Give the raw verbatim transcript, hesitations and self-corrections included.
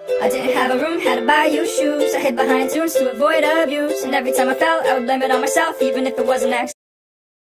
I didn't have a room, had to buy you shoes. I hid behind tunes to avoid abuse, and every time I fell, I would blame it on myself, even if it wasn't accidental.